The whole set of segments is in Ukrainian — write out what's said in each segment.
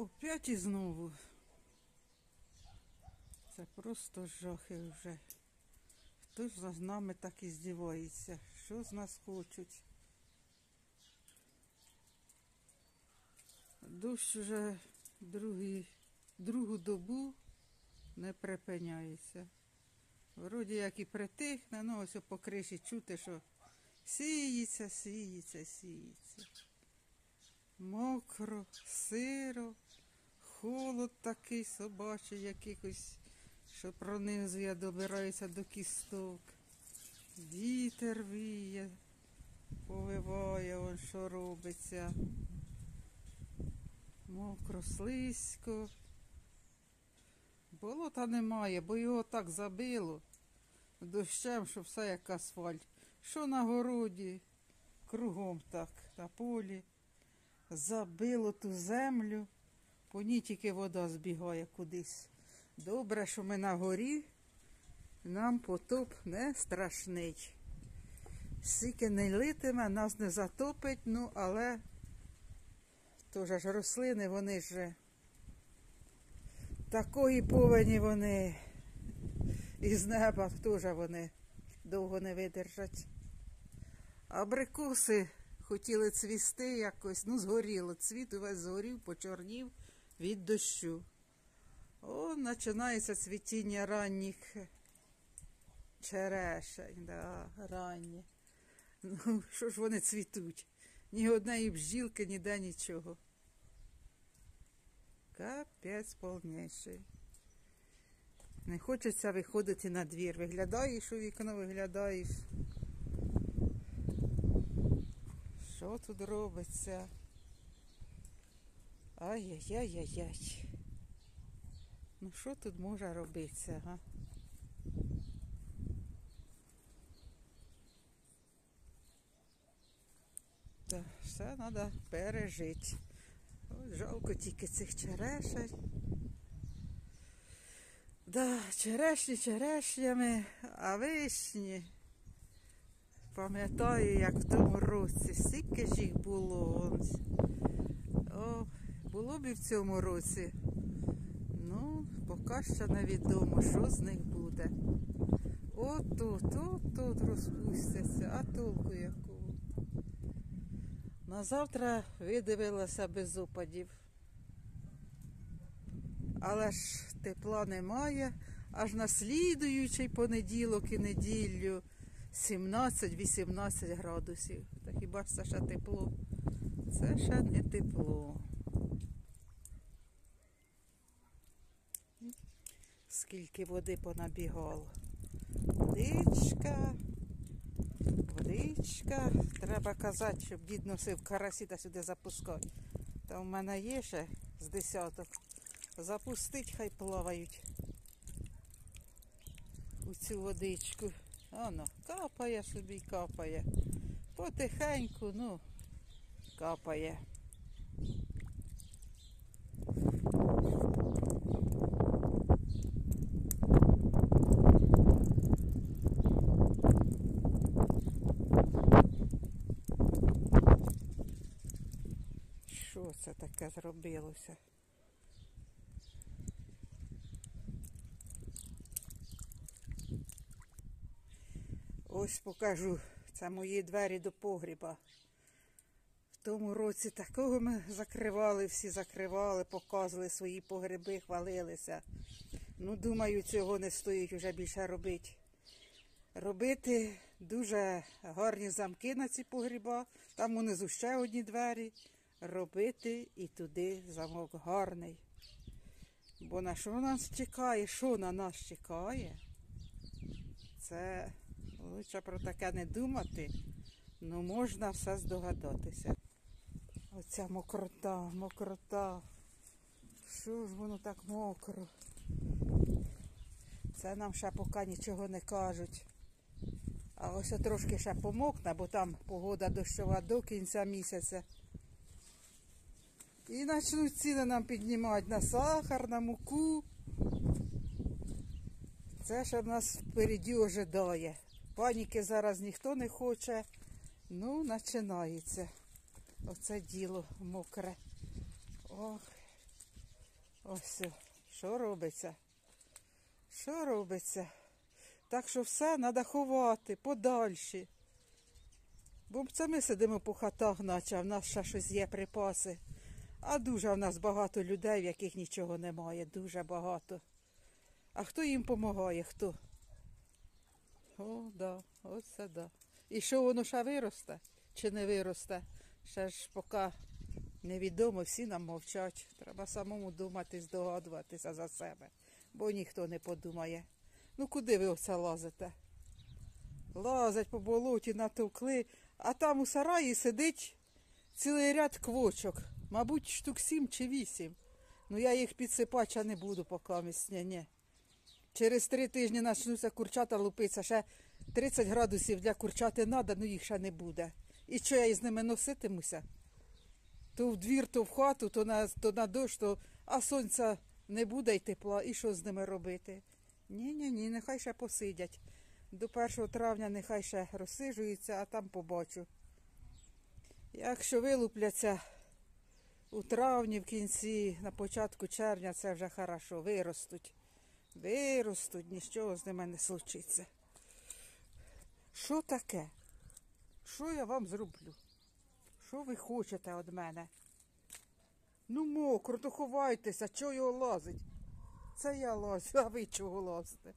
Опять і знову. Це просто жахи вже. Хто ж з нами так і здівається? Що з нас хочуть? Дощ вже другу добу не припиняється. Вроді як і притихне, ну ось по криші чути, що сіється. Мокро, сиро, холод такий собачий якийсь, що пронизує, добирається до кісток. Вітер віє, повиває, он що робиться. Мокро, слизько. Болота немає, бо його так забило дощем, що все як асфальт. Що на городі, кругом так, на полі. Забило ту землю, по ній тільки вода збігає кудись. Добре, що ми на горі, нам потоп не страшний. Скільки не литиме, нас не затопить, ну але теж ж рослини, вони ж такої повені вони із неба теж вони довго не видержать. Абрикоси хотіли цвісти якось, ну згоріло, цвіт увесь згорів, почорнів від дощу. О, починається цвітіння ранніх черешень, да, ранні. Ну, що ж вони цвітуть? Ні однієї бджілки, ніде нічого. Капець повніший. Не хочеться виходити на двір. Виглядаєш у вікно, виглядаєш. Що тут робиться? Ай-яй-яй-яй-яй. Ну що тут може робитися, га? Та все треба пережити. Ось жалко тільки цих черешень. Да, черешні черешнями, а вишні. Пам'ятаю, як в тому році, стільки ж їх було. О, було б і в цьому році. Ну, поки що невідомо, що з них буде. От-тут розпустяться, а толку якого. На завтра видивилася без опадів. Але ж тепла немає, аж на слідуючий понеділок і неділю 17-18 градусів. Та хіба ж це ще тепло? Це ще не тепло. Скільки води понабігало. Водичка. Треба казати, щоб дід носив карасі та сюди запускати. Та в мене є ще з десяток. Запустить, хай плавають у цю водичку. Воно капає собі, капає. Потихеньку, ну, капає. Що це таке зробилося? Ось покажу, це мої двері до погріба. В тому році такого ми закривали, всі закривали, показували свої погреби, хвалилися. Ну, думаю, цього не стоїть вже більше робити. Робити дуже гарні замки на ці погреба, там унизу ще одні двері. Робити і туди замок гарний. Бо на що нас чекає? Що на нас чекає? Це лучше про таке не думати, але можна все здогадатися. Оця мокрота. Що ж воно так мокро? Це нам ще поки нічого не кажуть. А ось трошки ще помокне, бо там погода дощова до кінця місяця. І почнуть ціни нам піднімати на сахар, на муку. Це ще в нас впереді ожидає. Паніки зараз ніхто не хоче. Ну, починається. Оце діло мокре. Ох, Ось, що робиться? Що робиться? Так що все треба ховати подальші. Бо це ми сидимо по хатах, наче, а в нас ще щось є, припаси. А дуже в нас багато людей, в яких нічого немає. Дуже багато. А хто їм допомагає? Хто? О, да, оце да. І що воно ще виросте? Чи не виросте? Ще ж поки невідомо, всі нам мовчать. Треба самому думати, здогадуватися за себе. Бо ніхто не подумає. Ну куди ви оце лазите? Лазять по болоті, натовкли, а там у сараї сидить цілий ряд квочок. Мабуть, штук 7 чи 8. Ну я їх підсипача не буду поки місня, ні. Через 3 тижні почнуться курчата лупитися. Ще 30 градусів для курчати треба, ну їх ще не буде. І що я із ними носитимуся? То в двір, то в хату, то на дощ, а сонця не буде й тепла. І що з ними робити? Ні, нехай ще посидять. До 1 травня нехай ще розсиджуються, а там побачу. Якщо вилупляться у травні, в кінці, на початку червня, це вже хорошо, виростуть. Виростуть, нічого з ними не случиться. Що таке? Що я вам зроблю? Що ви хочете від мене? Ну мокро, то ховайтеся, чого його лазить? Це я лазю, а ви чого лазите?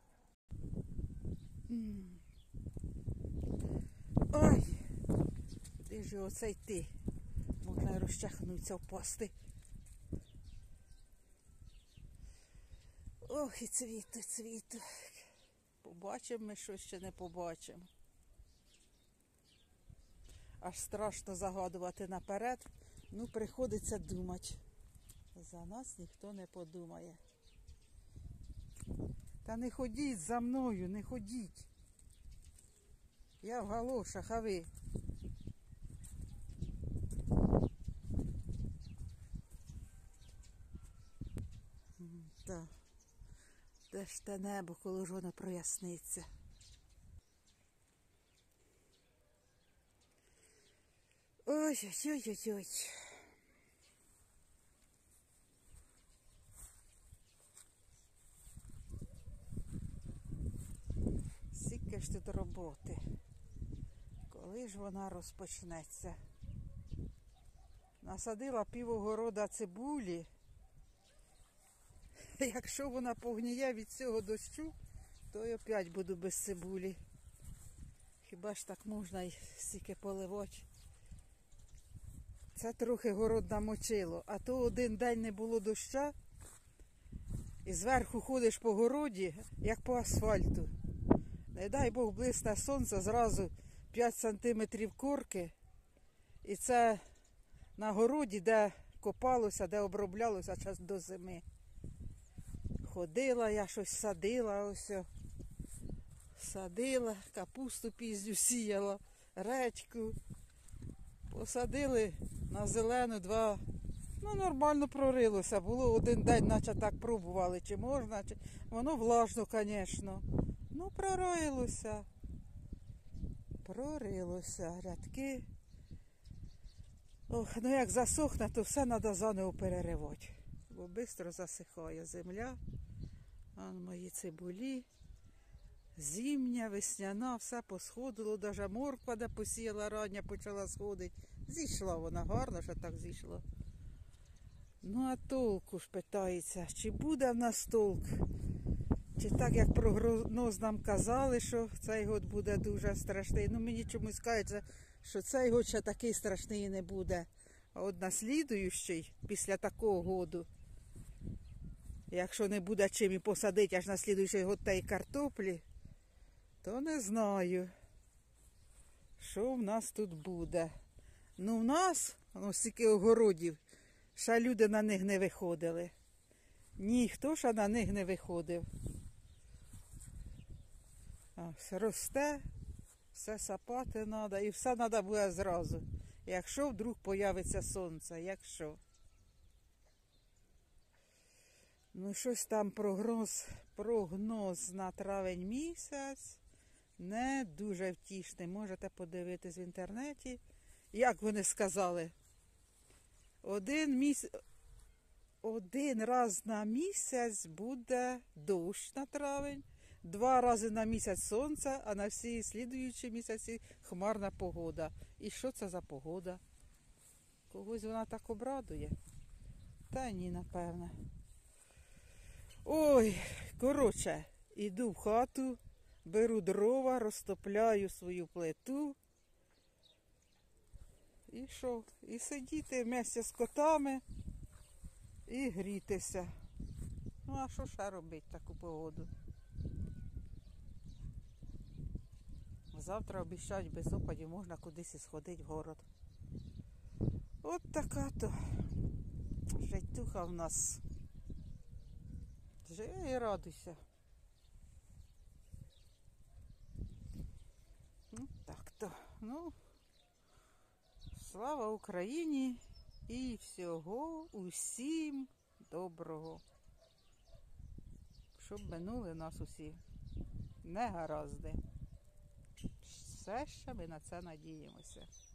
Ой, куди ж оце йти? Можна розчахнутися, впасти. Ох, і цвіту. Побачимо ми щось, ще не побачимо. Аж страшно загадувати наперед. Ну, приходиться думати. За нас ніхто не подумає. Та не ходіть за мною, не ходіть. Я в галошах, а ви? Так. Де ж те небо, коли ж воно проясниться? Ой-ой-ой-ой-ой. Скільки ж тут роботи. Коли ж вона розпочнеться? Насадила півогорода цибулі. Якщо вона погніє від цього дощу, то я опять буду без цибулі. Хіба ж так можна й стільки поливати? Це трохи город намочило, а то один день не було доща, і зверху ходиш по городі, як по асфальту. Не дай Бог блисне сонце, зразу 5 сантиметрів корки. І це на городі, де копалося, де оброблялося час до зими. Ходила я, щось садила, ось. Садила, капусту пізню сіяла, редьку. Посадили на зелену 2. Ну, нормально прорилося. Було один день, наче так пробували, чи можна, чи... Воно влажно, звісно. Ну, прорилося. Прорилося. Рядки. Ох, ну як засохне, то все треба заново переривати. Бо швидко засихає земля. Вон мої цибулі. Зимня, весняна, все посходило. Навіть морква, де посіяла рання, почала сходити. Зійшла вона, гарно, що так зійшла. Ну, а толку ж питається, чи буде в нас толк? Чи так, як прогноз нам казали, що цей год буде дуже страшний. Ну, мені чомусь кажеться, що цей год ще такий страшний не буде. А от наслідуючий, після такого году, якщо не буде чим і посадити аж наслідуючий год та й картоплі, то не знаю, що в нас тут буде. Ну, в нас, ну, стільки огородів, ще люди на них не виходили. Ніхто ще на них не виходив. Все росте, все сапати треба, і все треба буде зразу. Якщо вдруг появиться сонце, якщо. Ну, щось там прогноз на травень місяць не дуже втішний. Можете подивитись в інтернеті. Як вони сказали? один раз на місяць буде дощ на травень, 2 рази на місяць сонце, а на всі слідуючі місяці хмарна погода. І що це за погода? Когось вона так обрадує? Та ні, напевне. Ой, коротше, іду в хату, беру дрова, розтопляю свою плиту. І що? І сидіти вместе з котами і грітися. Ну, а що ще робити в таку погоду? Завтра обіцяють, без опадів можна кудись і сходити в город. От така то життюха в нас. Живи і радуйся. Так то, ну, слава Україні і всього усім доброго. Щоб минули нас усі негаразди. Все ще ми на це надіємося.